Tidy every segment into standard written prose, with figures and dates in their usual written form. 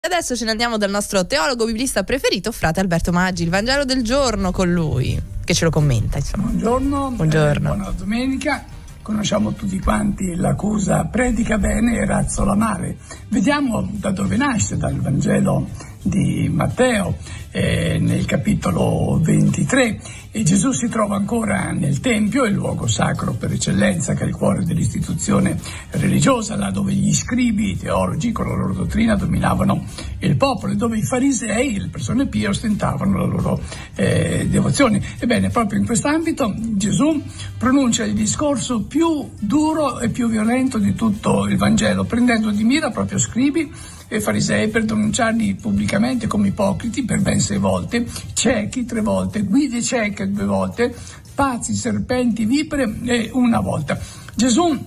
Adesso ce ne andiamo dal nostro teologo biblista preferito, frate Alberto Maggi, il Vangelo del giorno con lui, che ce lo commenta, insomma. Buongiorno. Buona domenica. Conosciamo tutti quanti l'accusa predica bene e razzola male. Vediamo da dove nasce, dal Vangelo di Matteo, nel capitolo 23. E Gesù si trova ancora nel Tempio, il luogo sacro per eccellenza, che è il cuore dell'istituzione religiosa, là dove gli scribi, i teologi con la loro dottrina dominavano il popolo, e dove i farisei, le persone pie, ostentavano la loro devozione. Ebbene, proprio in quest'ambito Gesù pronuncia il discorso più duro e più violento di tutto il Vangelo, prendendo di mira proprio scribi e farisei per denunciarli pubblicamente come ipocriti per ben 6 volte, ciechi 3 volte, guide cieche 2 volte, pazzi, serpenti, vipere e 1 volta. Gesù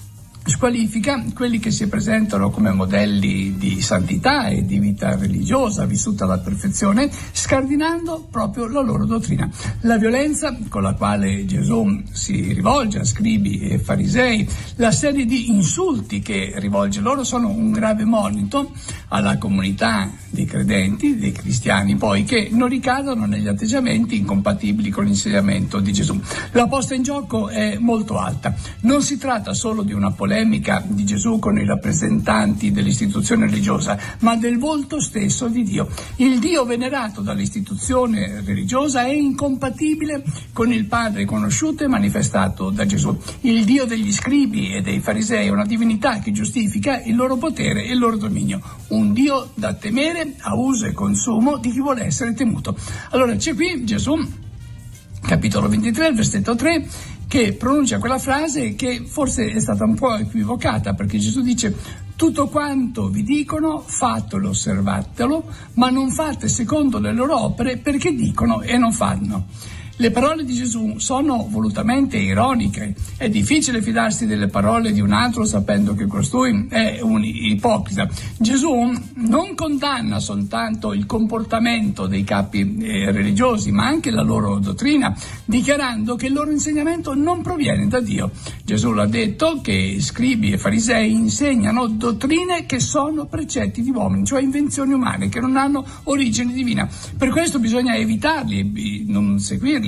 squalifica quelli che si presentano come modelli di santità e di vita religiosa vissuta alla perfezione, scardinando proprio la loro dottrina. La violenza con la quale Gesù si rivolge a scribi e farisei, la serie di insulti che rivolge loro sono un grave monito alla comunità dei credenti, dei cristiani poi, che non ricadano negli atteggiamenti incompatibili con l'insegnamento di Gesù. La posta in gioco è molto alta. Non si tratta solo di una polemica di Gesù con i rappresentanti dell'istituzione religiosa, ma del volto stesso di Dio. Il Dio venerato dall'istituzione religiosa è incompatibile con il Padre conosciuto e manifestato da Gesù. Il Dio degli scribi e dei farisei è una divinità che giustifica il loro potere e il loro dominio, un Dio da temere a uso e consumo di chi vuole essere temuto. Allora c'è qui Gesù, capitolo 23, versetto 3, che pronuncia quella frase che forse è stata un po' equivocata, perché Gesù dice: tutto quanto vi dicono fatelo, osservatelo, ma non fate secondo le loro opere, perché dicono e non fanno. Le parole di Gesù sono volutamente ironiche. È difficile fidarsi delle parole di un altro sapendo che costui è un ipocrita. Gesù non condanna soltanto il comportamento dei capi religiosi, ma anche la loro dottrina, dichiarando che il loro insegnamento non proviene da Dio. Gesù l'ha detto che scribi e farisei insegnano dottrine che sono precetti di uomini, cioè invenzioni umane che non hanno origine divina. Per questo bisogna evitarli, non seguirli.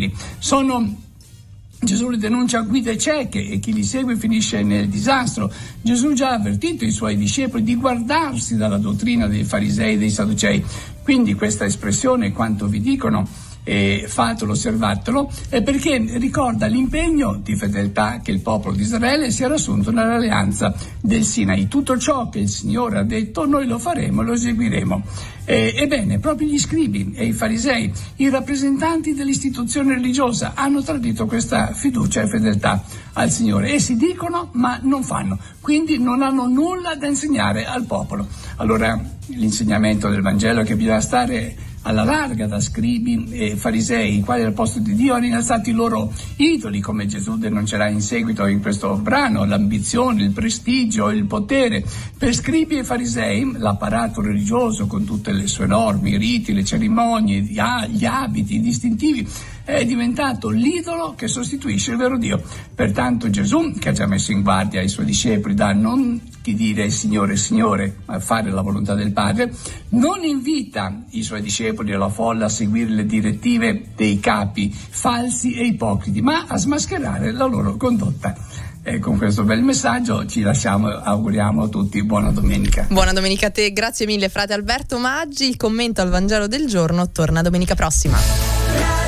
Gesù li denuncia guide cieche e chi li segue finisce nel disastro. Gesù già ha avvertito i suoi discepoli di guardarsi dalla dottrina dei farisei e dei sadducei. Quindi questa espressione, quanto vi dicono, fatelo, osservatelo, è perché ricorda l'impegno di fedeltà che il popolo di Israele si era assunto nell'alleanza del Sinai. Tutto ciò che il Signore ha detto noi lo faremo, lo eseguiremo. Ebbene, proprio gli scribi e i farisei, i rappresentanti dell'istituzione religiosa, hanno tradito questa fiducia e fedeltà al Signore. Essi dicono ma non fanno, quindi non hanno nulla da insegnare al popolo. Allora l'insegnamento del Vangelo è che bisogna stare alla larga da scribi e farisei, i quali al posto di Dio hanno innalzato i loro idoli, come Gesù denuncerà in seguito in questo brano: l'ambizione, il prestigio, il potere. Per scribi e farisei l'apparato religioso, con tutte le sue norme, i riti, le cerimonie, gli abiti, i distintivi, è diventato l'idolo che sostituisce il vero Dio. Pertanto Gesù, che ha già messo in guardia i suoi discepoli da non dire Signore, Signore, ma fare la volontà del Padre, non invita i suoi discepoli e la folla a seguire le direttive dei capi falsi e ipocriti, ma a smascherare la loro condotta. E con questo bel messaggio ci lasciamo, auguriamo a tutti buona domenica. Buona domenica a te, grazie mille frate Alberto Maggi. Il commento al Vangelo del giorno torna domenica prossima.